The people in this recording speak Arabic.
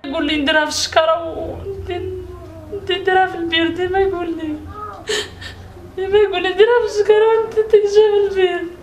يقول لي نديرها في الشكاره نديرها في البير. ديما يقول لي نديرها في الشكاره وانت تكجا في البير.